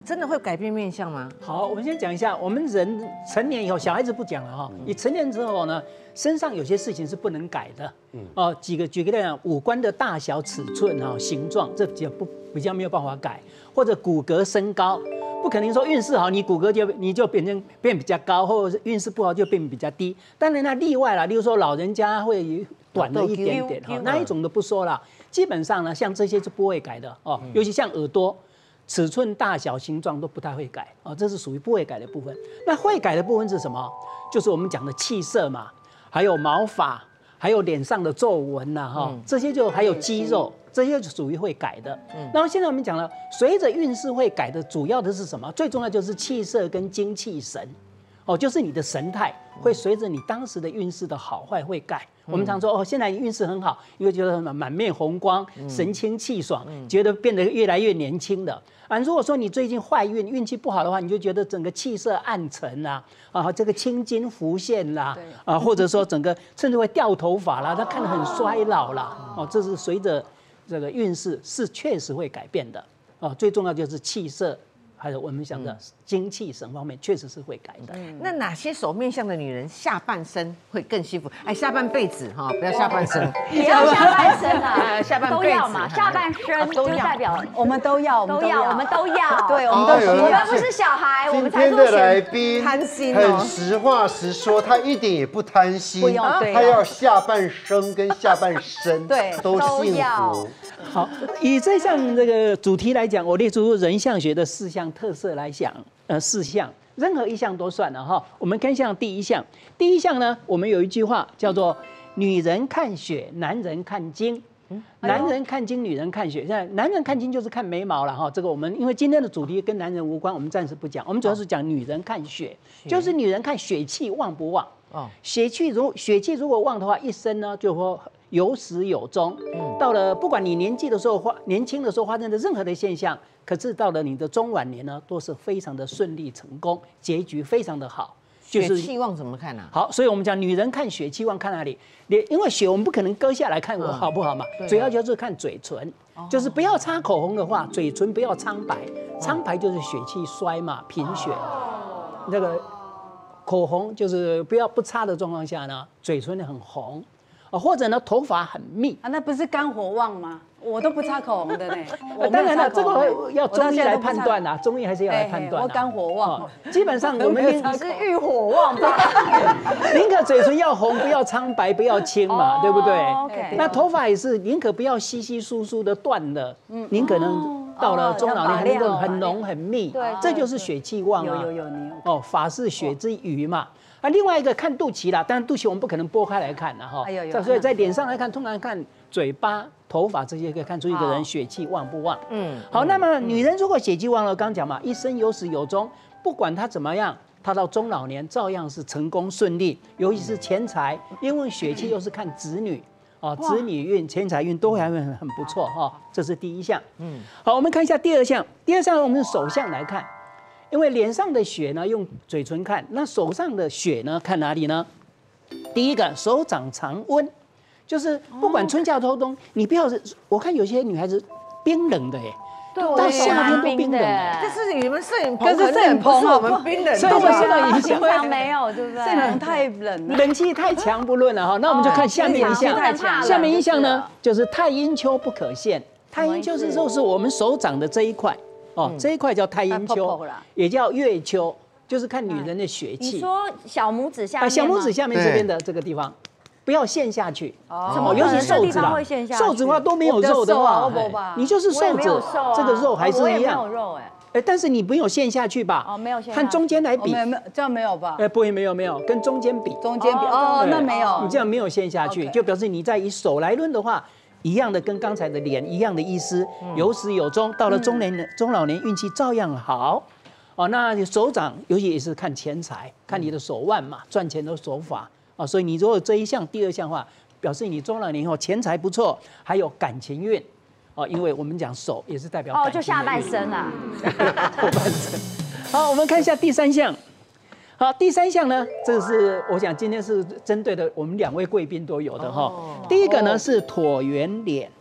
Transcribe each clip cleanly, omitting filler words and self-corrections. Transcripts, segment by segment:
真的会改变面相吗？ 好，我们先讲一下，我们人成年以后，小孩子不讲了哈。你成年之后呢，身上有些事情是不能改的。举个例讲，五官的大小、尺寸啊、形状，这比较没有办法改，或者骨骼、身高，不可能说运势好，你骨骼就变比较高，或者是运势不好就变比较低。当然那例外啦，例如说老人家会短了一点点哈，那一种都不说了。基本上呢，像这些是不会改的哦，尤其像耳朵。尺寸、大小、形状都不太会改哦，这是属于不会改的部分。那会改的部分是什么？就是我们讲的气色嘛，还有毛发，还有脸上的皱纹呐，哈，这些就还有肌肉，这些就属于会改的。然后现在我们讲了，随着运势会改的，主要的是什么？最重要就是气色跟精气神，哦，就是你的神态会随着你当时的运势的好坏会改。我们常说哦，现在运势很好，因为觉得满面红光，神清气爽，觉得变得越来越年轻的。如果说你最近坏运气不好的话，你就觉得整个气色暗沉啦，这个青筋浮现啦，或者说整个甚至会掉头发啦，他看得很衰老啦，这是随着这个运势是确实会改变的，最重要就是气色。还有我们讲的精气神方面，确实是会改的。 那哪些手面相的女人下半身会更幸福？哎，下半辈子哈，不要下半身， 也要下半身啊， 下半都要嘛，下半身就代表我们都要， 我们都要， 对，我们都需要。 我们不是小孩，我们才今天的来宾贪心很实话实说，他一点也不贪心， 不用， 他要下半身跟下半身对都幸福。 好，以这项这个主题来讲，我列出人相学的4项特色来讲，4项，任何一项都算了哈。我们看像第一项呢，我们有一句话叫做“女人看血，男人看精”。男人看精，女人看血。现在男人看精就是看眉毛了哈。这个我们因为今天的主题跟男人无关，我们暂时不讲。我们主要是讲女人看血，就是女人看血气旺不旺。血气如果旺的话，一生呢就会有始有终。到了不管你年轻的时候发生的任何的现象，可是到了你的中晚年呢，都是非常的顺利成功，结局非常的好。 血气旺怎么看啊？ 好，所以我们讲女人看血气旺看哪里？因为血我们不可能割下来看我好不好嘛，主要就是看嘴唇，就是不要擦口红的话，嘴唇不要苍白，苍白就是血气衰嘛，贫血。那个口红就是不擦的状况下呢，嘴唇很红，或者呢头发很密啊，那不是肝火旺吗？我都不擦口红的呢。 当然了，这个要中医来判断啦，中医还是要来判断。 我肝火旺， 基本上我们是欲火旺吧？ 宁可嘴唇要红，不要苍白，不要青嘛，对不对？那头发也是宁可不要稀稀疏疏的断了，宁可能到了中老年还能很浓很密，这就是血气旺啊。有发是血之余嘛。另外一个看肚脐啦，当然肚脐我们不可能剥开来看哈，所以在脸上来看，通常看嘴巴、头发这些可以看出一个人血气旺不旺。好，那么女人如果血气旺了，刚讲嘛，一生有始有终，不管她怎么样，她到中老年照样是成功顺利，尤其是钱财，因为血气又是看子女。子女运、钱财运都会很不错哈，这是第一项。好，我们看一下第二项。第二项我们是手相来看，因为脸上的血呢用嘴唇看，那手上的血呢看哪里呢？第一个手掌常温，就是不管春夏秋冬，你不要我看有些女孩子冰冷的耶。到夏天都冰冷， 这是你们摄影棚，可是摄影棚我们冰冷， 所以我现在影响没有，对不对？ 摄影棚太冷了， 冷气太强不论了哈。那我们就看下面一项，下面一项呢就是太阴丘不可见。太阴丘就是我们手掌的这一块这一块叫太阴丘，也叫月丘，就是看女人的血气。 你说小拇指下面， 小拇指下面这边的这个地方。不要陷下去，尤其瘦子啦，瘦子的话都没有肉的话，你就是瘦子，这个肉还是一样。 没有肉但是你没有陷下去吧？ 没有陷。 看中间来比， 这样没有吧？ 不会，没有，跟中间比， 那没有， 你这样没有陷下去，就表示你在以手来论的话，一样的跟刚才的脸一样的意思，有始有终，到了中老年运气照样好。那手掌尤其也是看钱财，看你的手腕嘛，赚钱的手法。所以你如果这一项、第二项的话，表示你中老年以后钱财不错，还有感情运，因为我们讲手也是代表感情就下半身啊， 后半身。好，我们看一下第三项。好，第三项呢，这是我想今天是针对的我们2位贵宾都有的哈。第一个呢是椭圆脸，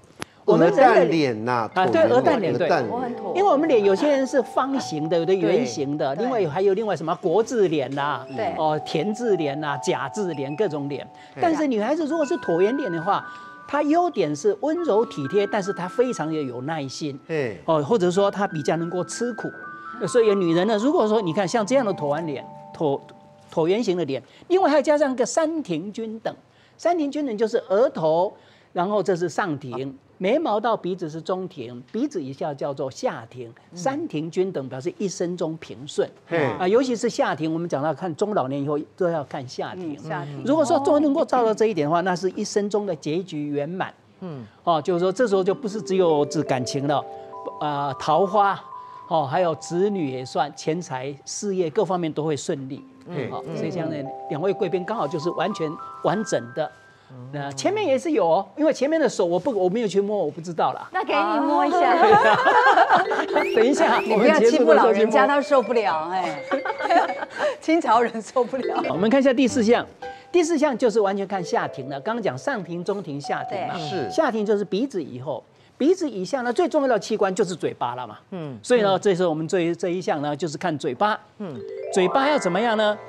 我们人的鹅蛋脸呐， 啊对鹅蛋脸对我很妥， 因为我们脸有些人是方形的，有的圆形的， 对还有另外什么国字脸啦， 对田字脸啦，甲字脸，各种脸。但是女孩子如果是椭圆脸的话，她优点是温柔体贴，但是她非常的有耐心，或者说她比较能够吃苦。所以女人呢，如果说你看像这样的椭圆脸，椭圆形的脸，另外还加上一个三庭均等。三庭均等就是额头，然后这是上庭，眉毛到鼻子是中庭，鼻子以下叫做下庭。三庭均等表示一生中平顺。尤其是下庭，我们讲到看中老年以后都要看下庭。如果说能够照到这一点的话，那是一生中的结局圆满。就是说这时候就不是只有指感情了，桃花，还有子女也算，钱财、事业各方面都会顺利。所以这样的2位贵宾刚好就是完全完整的。那前面也是有哦，因为前面的手我没有去摸，我不知道啦。 那给你摸一下。 等一下， 你不要欺负老人家，他受不了哎。清朝人受不了。 我们看一下第4项，第4项就是完全看下庭了。刚刚讲上庭、中庭、下庭嘛， 是下庭就是鼻子以后。鼻子以下呢，最重要的器官就是嘴巴了嘛。所以呢，这时候我们这一项呢，就是看嘴巴。嘴巴要怎么样呢？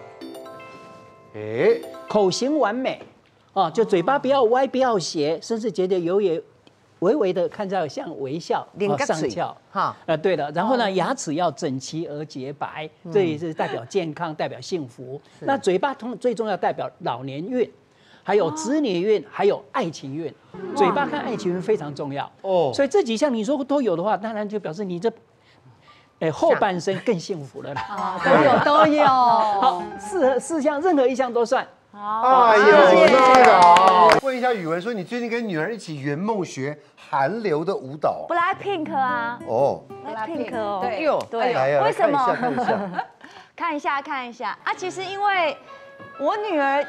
口型完美，就嘴巴不要歪，不要斜，甚至觉得微微的看到像微笑，上翘。对了，然后呢，牙齿要整齐而洁白，这也是代表健康，代表幸福。那嘴巴最重要代表老年运。还有子女运，还有爱情运，嘴巴跟爱情运非常重要哦。所以这几项你说都有的话，当然就表示你这，后半生更幸福了啦。 都有。 好，4项任何一项都算。 哎呦，那好。问一下宇文，说你最近跟女儿一起圆梦学韩流的舞蹈 ？Blackpink 啊。 哦。 Blackpink 哦。 对。 对。为什么？ 看一下啊！其实因为我女儿。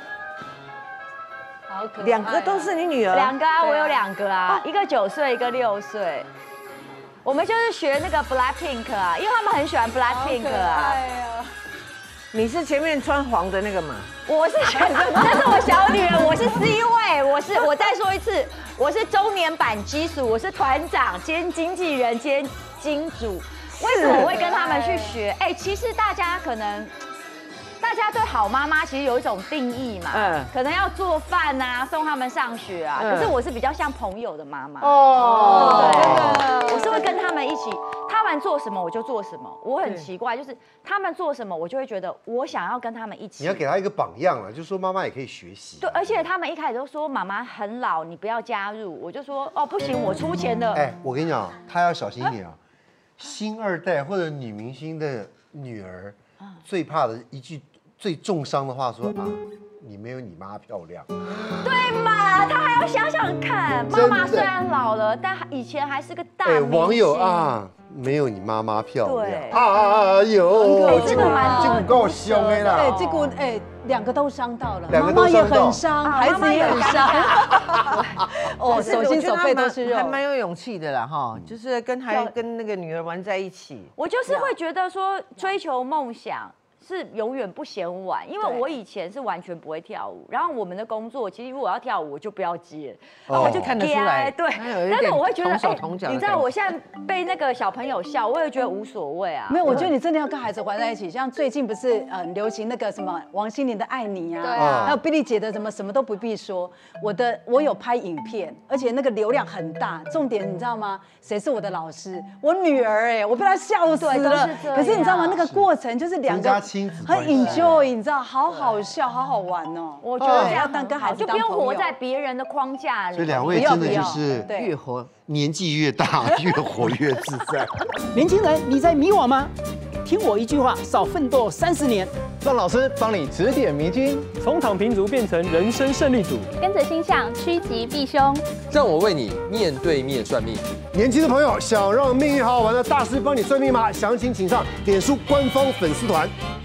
2个都是你女儿 ？2个啊，我有2个啊，一个9岁，一个6岁。我们就是学那个 Blackpink 啊，因为他们很喜欢 Blackpink 啊。 你是前面穿黄的那个吗？ 我是选择，那是我小女儿，我是 C 位，我再说一次，我是中年版基属，我是团长兼经纪人兼金主。为什么我会跟他们去学？其实大家对好妈妈其实有一种定义嘛，可能要做饭啊，送他们上学啊。可是我是比较像朋友的妈妈哦，对，我是会跟他们一起，他们做什么我就做什么。我很奇怪，就是他们做什么，我就会觉得我想要跟他们一起。 你要给他一个榜样啊，就是说妈妈也可以学习。 对，而且他们一开始都说妈妈很老，你不要加入。我就说哦不行，我出钱的。 我跟你讲，他要小心一点啊。星2代或者女明星的女儿，最怕的一句。最重伤的话说啊，你没有你妈漂亮， 对嘛？他还要想想看，妈妈虽然老了，但以前还是个大明星。 网友啊，没有你妈妈漂亮。 对啊有， 这个蛮够凶的啦。 这个2个都伤到了，妈妈也很伤，孩子也很伤。手心手背都是肉， 还蛮有勇气的啦哈，就是跟那个女儿玩在一起。 我就是会觉得说，追求梦想。是永远不嫌晚，因为我以前是完全不会跳舞，然后我们的工作其实如果要跳舞，我就不要接， 他就看得出来， 对。但是我会觉得，你知道我现在被那个小朋友笑，我也觉得无所谓啊。 没有，我觉得你真的要跟孩子玩在一起。像最近不是流行那个什么王心凌的《爱你》啊， 对啊， 还有 Billy 姐的什么都不必说。我有拍影片，而且那个流量很大。重点你知道吗？谁是我的老师？我女儿我被她笑死了。可是你知道吗？那个过程就是2个。很 enjoy， 你知道，好好笑，好好玩哦。 我觉得这样跟孩子就不用活在别人的框架里。 所以2位真的就是越活年纪越大，越活越自在。 年轻人，你在迷惘吗？听我一句话，少奋斗30年。 让老师帮你指点迷津，从躺平族变成人生胜利组， 跟着星象趋吉避凶。 让我为你面对面算命。 年轻的朋友，想让命运好好玩的大师帮你算命吗？详情请上脸书官方粉丝团。